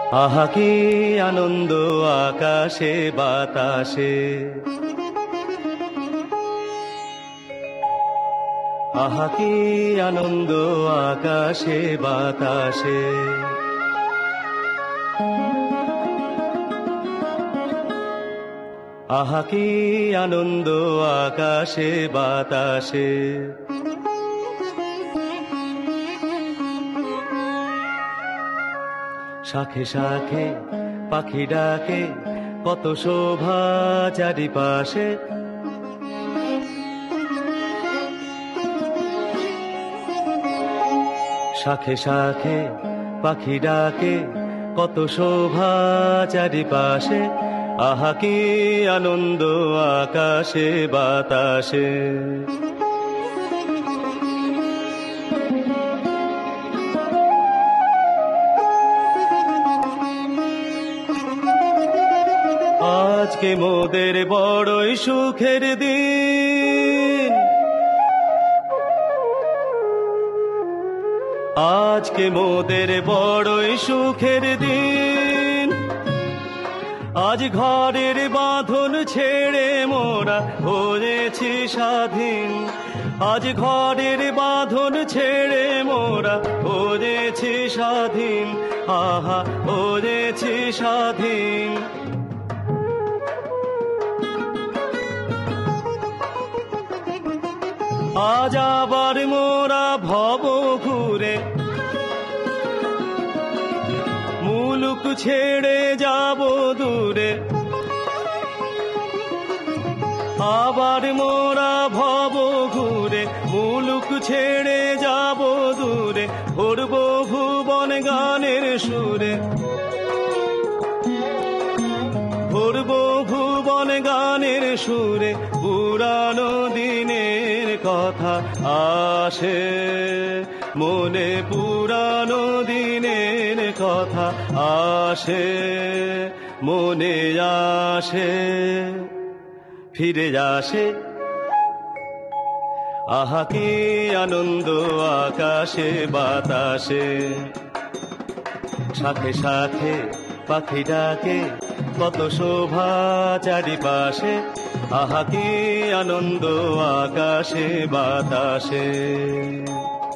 আহা কি আনন্দ আকাশে বাতাসে, আহা কি আনন্দ আকাশে বাতাসে। আহা কি আনন্দ আকাশে বাতাসে। শাখে শাখে পাখি ডাকে, কত শোভা চারিপাশে। শাখে শাখে পাখি ডাকে, কত শোভা চারিপাশে। আহা কি আনন্দ আকাশে বাতাসে। আজকে মোদের বড়ই সুখের দিন, আজকে মোদের বড়ই সুখের দিন। আজ ঘরের বাঁধন ছেড়ে মোরা হয়েছি স্বাধীন। আজ ঘরের বাঁধন ছেড়ে মোরা হয়েছি স্বাধীন। আহা হয়েছি স্বাধীন। আজ আবার মোরা ভব ঘুরে মুলুক ছেড়ে যাব দূরে। আবার মোরা ভব ঘুরে মুলুক ছেড়ে যাব দূরে। ভরব ভুবন গানের সুরে, ভরব ভুবন গানের সুরে। পুরানো দিনের কথা আসে মনে, পুরানো দিনের কথা আসে মনে, আসে ফিরে আসে। আহা কি আনন্দ আকাশে বাতাসে। শাখে শাখে পাখি ডাকে, কত শোভা চারিপাশে। আহা কি আনন্দ আকাশে বাতাসে।